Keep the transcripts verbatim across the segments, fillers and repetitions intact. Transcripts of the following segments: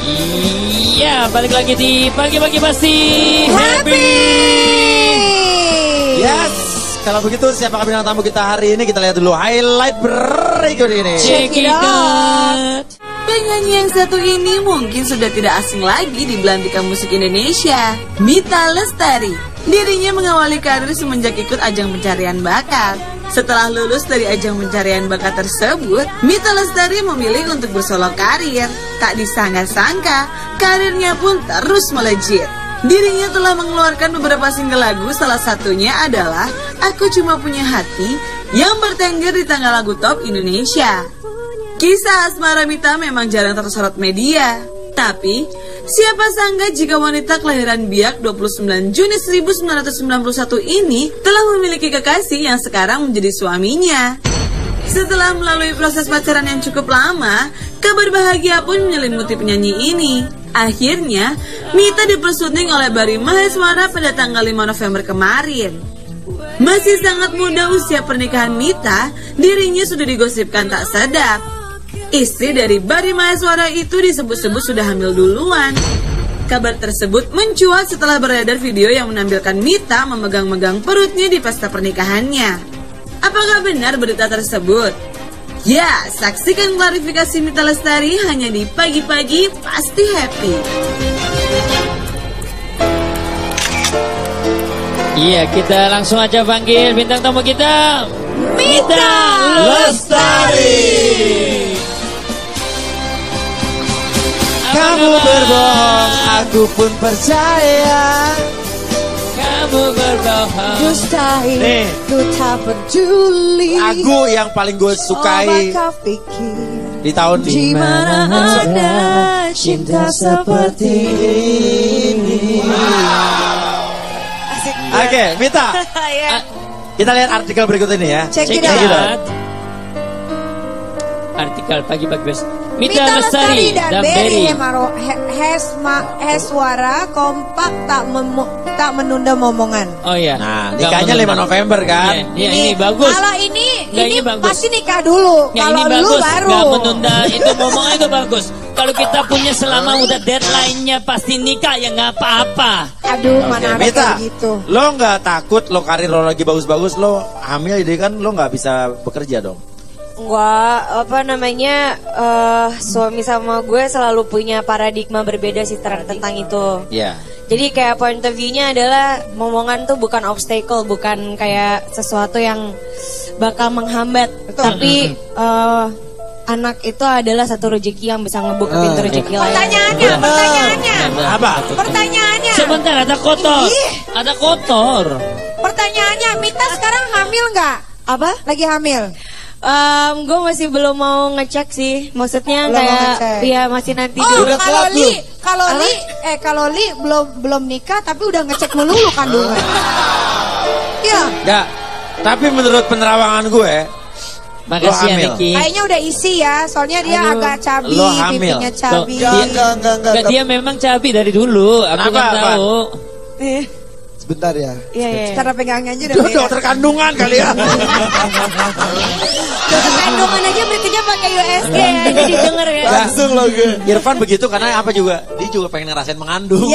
Iya, balik lagi di pagi-pagi pasti happy. Yes, kalau begitu siapa bintang tamu kita hari ini? Kita lihat dulu highlight berikut ini. Check it out. Penyanyi yang satu ini mungkin sudah tidak asing lagi di belantika musik Indonesia, Mita Lestari. Dirinya mengawali karir semenjak ikut ajang pencarian bakat. Setelah lulus dari ajang pencarian bakat tersebut, Mita Lestari memilih untuk bersolo karir. Tak disangka-sangka, karirnya pun terus melejit. Dirinya telah mengeluarkan beberapa single lagu, salah satunya adalah Aku Cuma Punya Hati yang bertengger di tangga lagu top Indonesia. Kisah asmara Mita memang jarang tersorot media. Tapi, siapa sangka jika wanita kelahiran Biak dua puluh sembilan Juni seribu sembilan ratus sembilan puluh satu ini telah memiliki kekasih yang sekarang menjadi suaminya. Setelah melalui proses pacaran yang cukup lama, kabar bahagia pun menyelimuti penyanyi ini. Akhirnya, Mita dipersunting oleh Bari Maheswara pada tanggal lima November kemarin. Masih sangat muda usia pernikahan Mita, dirinya sudah digosipkan tak sedap. Istri dari Bari Maheswara itu disebut-sebut sudah hamil duluan. Kabar tersebut mencuat setelah beredar video yang menampilkan Mita memegang-megang perutnya di pesta pernikahannya. Apakah benar berita tersebut? Ya, saksikan klarifikasi Mita Lestari hanya di Pagi-Pagi Pasti Happy. Iya, kita langsung aja panggil bintang tamu kita, Mita Lestari. Kamu berbohong, aku pun percaya. Kamu berbohong. Mustahil, Nih. ku tak peduli. Lagu yang paling gue sukai oh, pikir, di tahun di mana ada cinta seperti ini. Asik. Oke, okay, Mita. Ya. Kita lihat artikel berikut ini ya. Check it Check it out. out. Artikel pagi-pagi best. Mita, Mita Lestari dan Berry Hemaro He- Hesma Heswara kompak tak memo, tak menunda momongan. Oh iya. Nah, nikahnya lima November kan? Iya, ini, ini bagus. Kalau ini Nggak, ini, ini bagus. pasti nikah dulu. Ya, Kalau ini dulu bagus. baru. Nggak menunda itu momongan itu bagus. Kalau kita punya selama udah deadline-nya pasti nikah ya nggak apa-apa. Aduh, Oke, mana ada Mita, kayak gitu. lo nggak takut lo karir lo lagi bagus-bagus lo hamil jadi kan lo nggak bisa bekerja dong? Enggak, apa namanya, uh, suami sama gue selalu punya paradigma berbeda sih ter- tentang itu. Iya. Jadi kayak point of view-nya adalah momongan tuh bukan obstacle, bukan kayak sesuatu yang bakal menghambat. Betul. Tapi uh, anak itu adalah satu rezeki yang bisa ngebuka pintu rezeki lain. Pertanyaannya, pertanyaannya, Apa? pertanyaannya. Sebentar, ada kotor. Ih. Ada kotor. Pertanyaannya, Mita sekarang hamil nggak? Apa? Lagi hamil? Um, gue masih belum mau ngecek sih. Maksudnya Belum mau kayak, ngecek. iya masih nanti Oh, dulu. kalau Li, kalau Apa? Li, eh kalau Li belum belum nikah tapi udah ngecek melulu kandungan. Iya. Enggak. Tapi menurut penerawangan gue, Makasih ya hamil. Niki. Kayaknya udah isi ya, soalnya dia Aduh. agak cabi, Lo hamil. pipinya cabi. Tuh, dia- Enggak, enggak, enggak. Nggak, dia memang cabi dari dulu. Aku Kenapa, kan Pak? tahu. Eh, Sebentar ya. Iya, iya. cara pegangnya aja udah Lo beda. dokter kandungan kali ya. Kandungan aja berkerja pakai U S G ya, jadi denger ya. Langsung lo gue. Irfan begitu karena apa juga? Dia juga pengen ngerasain mengandung.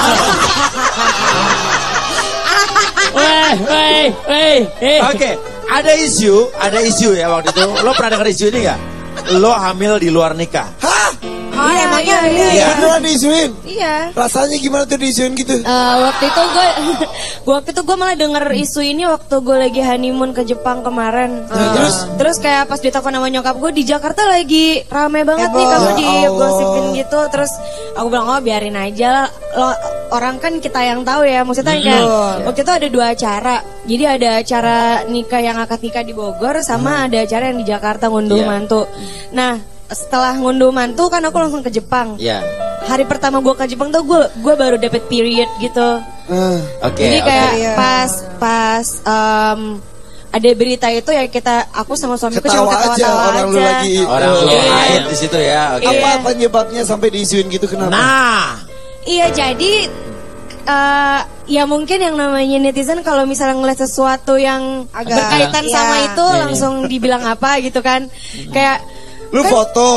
Weh, weh, weh, eh. Oke, ada isu, ada isu ya waktu itu. Lo pernah dengar isu ini nggak? Lo hamil di luar nikah. Hah? Oh, Iya, emangnya iya, iya. iya. Beneran diisuin? Iya. Rasanya gimana tuh diisuin gitu? Eh, waktu itu gue, waktu itu gue malah denger isu ini waktu gue lagi honeymoon ke Jepang kemarin. Terus? Terus kayak pas ditelepon sama nyokap gue di Jakarta lagi rame banget nih Heboh. kamu Ya digosipin Allah. gitu. Terus aku bilang oh biarin aja lah. Lo, orang kan kita yang tahu ya. Maksudnya kayak waktu itu ada dua acara. Jadi ada acara nikah yang akad nikah di Bogor sama ada acara yang di Jakarta ngunduh Iya. mantu. Nah setelah ngunduh mantu kan aku langsung ke Jepang. Iya. Hari pertama gue ke Jepang tuh gue gue baru dapet period gitu. Ah. Oke. Jadi oke. kayak Iya. pas pas em, ada berita itu ya kita aku sama suamiku cuma Ketawa aja ketawa-tawa orang lu aja. lagi. Orang lo Iya. haid di situ ya. Oke. Apa penyebabnya sampai diisuin gitu kenapa? Nah, Iya jadi eh, ya mungkin yang namanya netizen kalau misalnya ngeliat sesuatu yang Agak, berkaitan iya. sama itu Iya, iya. langsung dibilang apa gitu kan. Kayak Lu kan- foto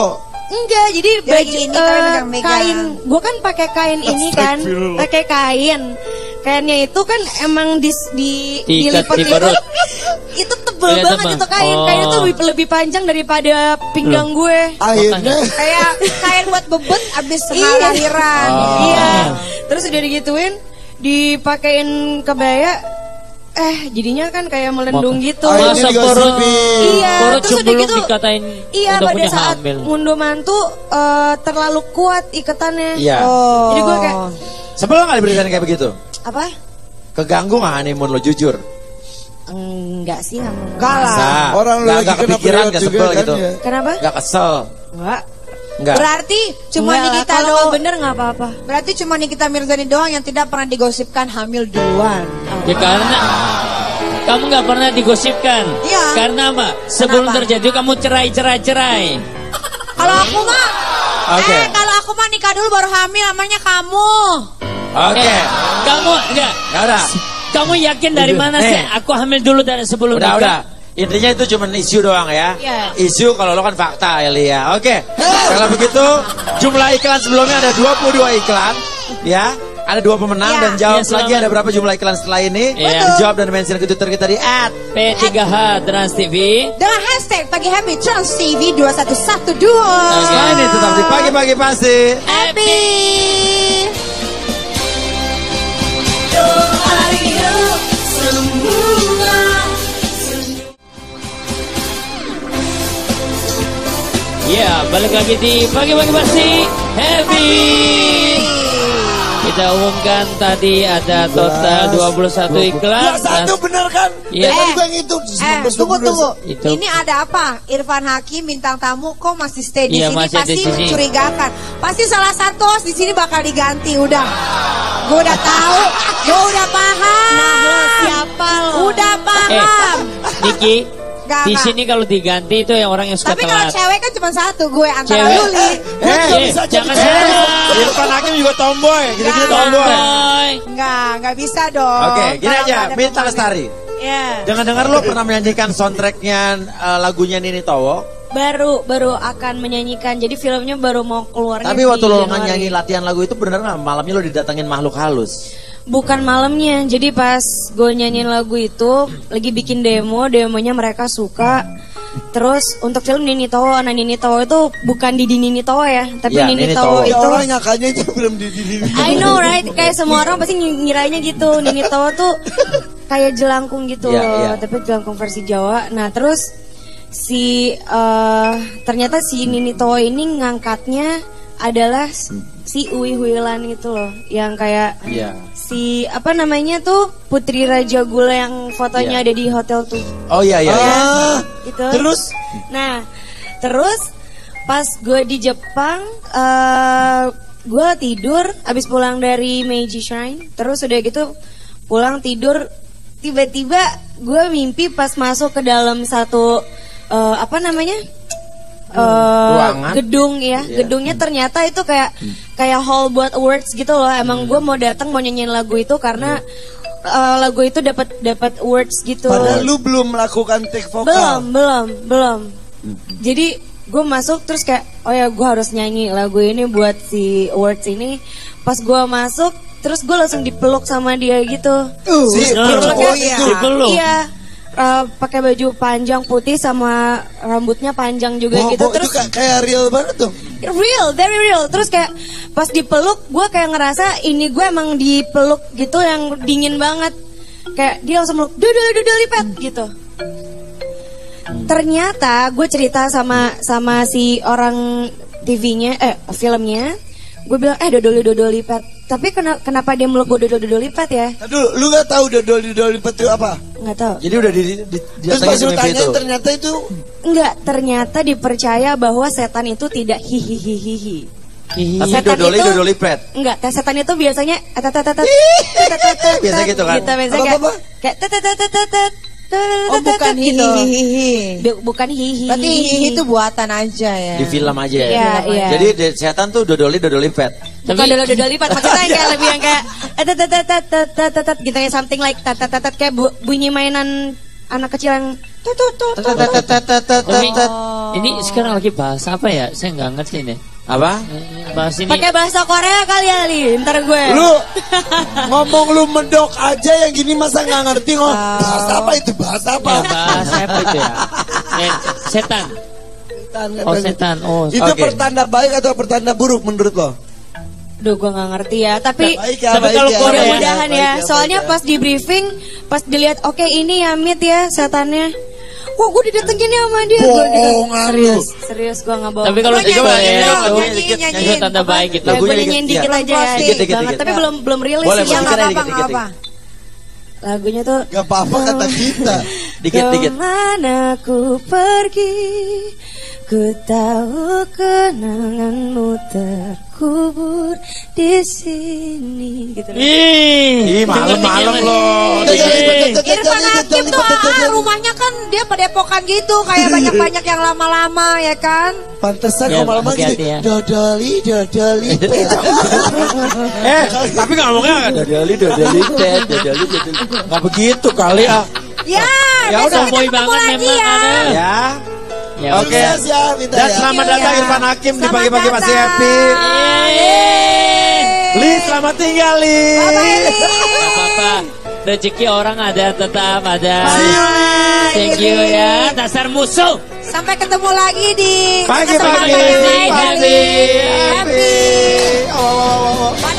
Enggak, jadi Dia baju gini, eh, tapi megang-megang. kain. Gue kan pakai kain ini kan, pakai kain. Kainnya itu kan emang di di Diikat dilipat di itu, perut. itu tebel Iya, banget tebal. itu kain. Oh. Kain itu lebih, lebih panjang daripada pinggang gue. Akhirnya Kayak kain buat bebet abis Iya. lahiran. Oh. Iya. Terus udah digituin, dipakein kebaya. Eh, jadinya kan kayak melendung gitu. Masa Akhirnya perut, digosipin. Iya, perut terus udah sebelum gitu. dikatain Iya, udah pada punya saat hamil. mundur mantu eh, terlalu kuat ikatannya. Iya. Oh. Jadi gue kayak Sebel nggak diberitain kayak begitu? apa? Keganggu nggak honeymoon lo jujur? Enggak sih, nggak mau. Enggak lah. Masa? orang lu Nggak- lagi nggak kena kepikiran, period nggak juga sebel kan gitu? ya. Kenapa? Nggak kesel? Enggak. Nggak. Berarti cuma Enggak, Nikita kalau nggak doang. bener nggak apa-apa. Berarti cuma Nikita Mirzani doang yang tidak pernah digosipkan hamil duluan. Ya karena kamu nggak pernah digosipkan. Iya. Karena apa? Sebelum Kenapa? terjadi kamu cerai cerai cerai. Kalau aku mah, Oke. eh kalau aku mah nikah dulu baru hamil, namanya kamu. Oke. Eh, kamu enggak. Ya udah. Kamu yakin dari Udah. mana Nih. sih? Aku hamil dulu dari sebelum Udah, nikah. udah. Intinya itu cuma isu doang ya. Iya. Isu kalau lo kan fakta Elia. Oke. Kalau begitu jumlah iklan sebelumnya ada dua puluh dua iklan ya. Ada dua pemenang Iya. dan jawab Iya, lagi selamat. ada berapa jumlah iklan setelah ini. Iya. Dijawab dan mention ke Twitter kita di at P tiga H Trans T V. Dengan hashtag Pagi Happy Trans T V dua satu satu dua. Oke. Nah, ini tetap di pagi-pagi pasti. Happy. Ya, balik lagi di pagi-pagi pasti happy. Kita umumkan tadi ada total dua puluh satu iklan. dua puluh satu bener kan? Iya. Tadi gue ngitung Eh, tunggu tunggu. Itu. Ini ada apa? Irfan Hakim bintang tamu kok masih stay di Iya, sini? masih Pasti di sini. mencurigakan. Pasti salah satu host di sini bakal diganti. Udah, gue udah tahu. Gue udah paham. Nah, lo siapa lo? Udah Eh, paham. Niki, Gak, di gak. sini kalau diganti itu yang orang yang suka Tapi kalau telat. cewek kan cuma satu, gue antara Cewek. Luli. Gue Eh, juga bisa jadi jangan cewek. salah. Irfan Hakim juga tomboy, gitu-gitu Nggak. tomboy. Boy. Enggak, enggak bisa dong. Oke, gini Kalau aja, nggak ada Minta pemain. Lestari. Iya. Dengar-dengar lo pernah menyanyikan soundtracknya eh, lagunya Nini Towo. Baru baru akan menyanyikan. Jadi filmnya baru mau keluarnya. Tapi waktu di lo Januari. nyanyi latihan lagu itu bener nggak malamnya lo didatengin makhluk halus? Bukan malamnya. Jadi pas gue nyanyiin lagu itu lagi bikin demo, demonya mereka suka. Terus untuk film Nini Towo, nah Nini Towo itu bukan Didi Nini Towo ya, tapi Ya, Nini Nini Towo Towo. Ya itu orang nyakanya itu belum di di di- I know right, kayak semua orang pasti ng- ngiranya gitu. Nini Towo tuh kayak jelangkung gitu Iya, loh, iya. tapi jelangkung versi Jawa. Nah terus si eh, ternyata si Nini Towo ini ngangkatnya adalah s- si Uwi Huilan gitu loh, yang kayak Iya. si apa namanya tuh Putri Raja Gula yang fotonya Iya. ada di hotel tuh. Oh iya iya. iya. Ah, Gitu. terus Nah, terus pas gue di Jepang, eh gue tidur abis pulang dari Meiji Shrine. Terus udah gitu pulang tidur, tiba-tiba gue mimpi pas masuk ke dalam satu eh, apa namanya? Eh, Ruangan. gedung ya, Iya. gedungnya ternyata itu kayak kayak hall buat awards gitu loh. Emang gue mau datang mau nyanyiin lagu itu karena eh, lagu itu dapat dapat awards gitu. padahal lu belum melakukan take vokal. Belum, belum, belum. Jadi gue masuk terus kayak, oh ya gue harus nyanyi lagu ini buat si awards ini. Pas gue masuk, terus gue langsung dipeluk sama dia gitu. Si Nah, perempuan oh iya. itu. Dipeluk. Iya, eh, pakai baju panjang putih sama rambutnya panjang juga Wow, gitu. wow, itu Terus kayak, kayak real banget tuh. real, very real. Terus kayak pas dipeluk, gue kayak ngerasa ini gue emang dipeluk gitu yang dingin banget. Kayak dia langsung meluk, dudul dudul lipet gitu. Ternyata gue cerita sama sama si orang T V-nya, eh filmnya. Gue bilang, eh dodol dodol lipat. Tapi kena, kenapa dia meluk gue dodol dodol lipat ya? Aduh, lu gak tahu dodol dodol lipat itu apa? Nggak tahu. Jadi udah di, di, di Terus pas lu mimpi tanya itu. ternyata itu Enggak, ternyata dipercaya bahwa setan itu tidak hihihihihi. Tapi Setan dodoli itu- dodoli pet. Enggak, tes setan itu biasanya etetetetet, Biasa gitu kan? Gitu, biasanya kayak Apa-apa? kayak tetetetetet. Oh, bukan gitu. hihihihi. Bu- Bukan hihi. Berarti hihihi itu buatan aja ya. Di film aja ya. Iya, iya. Jadi de- setan tuh dodoli dodoli pet. Bukan Tapi- dodol-dodol lipat, maksudnya yang kayak lebih yang kayak tetetetetet gitu ya, something like tetetetet kayak bu- bunyi mainan anak kecil yang Umi, ini sekarang lagi bahas apa ya? Saya nggak ngerti nih. Apa? Bahas ini. Pakai bahasa Korea kali ya, Li. Ntar gue. Lu ngomong lu medok aja yang gini masa nggak ngerti ngomong. Bahasa apa itu? Bahasa apa? Ya, bahasa apa itu ya? Eh, setan. Oh setan. Oh. Itu Oke. pertanda baik atau pertanda buruk menurut lo? Duh, gue nggak ngerti ya. Tapi Baik ya, tapi baik kalau ya, Korea- baik ya, mudah-mudahan baik ya. baik Soalnya ya. pas di briefing, pas dilihat, oke ini ya Mit ya setannya. Wah, gue didatengin ya sama dia. Gua di- Bohongan serius, serius gue nggak bohong. Tapi kalau Lo tiga nyanyiin boleh. dong, Itu nyanyiin, nyanyiin. itu tanda baik gitu. Ya, gue Lagunya nyanyiin dikit, dikit ya. aja ya, Dikit, dikit dikit, banget. dikit. Tapi belum belum rilis Boleh, sih. Ya boleh. nggak Dikit, apa-apa, dikit, nggak dikit. apa. Lagunya tuh Gak apa-apa kata kita. Dikit dikit. Kemana ku pergi, ku tahu kenanganmu terkubur di sini. Gitu loh. Ih, Ih, malam-malam loh. Irfan Hakim tuh ah, rumahnya kan dia padepokan gitu, kayak banyak-banyak yang lama-lama ya kan. Pantesan Ya, kalau malam hati-hati gitu. ya. Dodoli, dodoli. Eh, tapi ngomongnya dodoli, dodoli, ded, dodoli, dodoli. Nggak begitu kali ah. Ya, Ya besok udah, kita boy ketemu banget lagi memang ya. ada. Ya. Ya, Oke. Sukses ya, Mita Dan ya. selamat Thank you, datang ya. Irfan Hakim di Selamat pagi-pagi masih datang. happy. Li, selamat tinggal Li. Gak apa-apa. Rezeki orang ada, tetap ada. Bye. Thank you ya, dasar musuh. Sampai ketemu lagi di Pagi-pagi, kesempatan yang lain. pagi, Happy. happy. Oh, oh, oh, oh.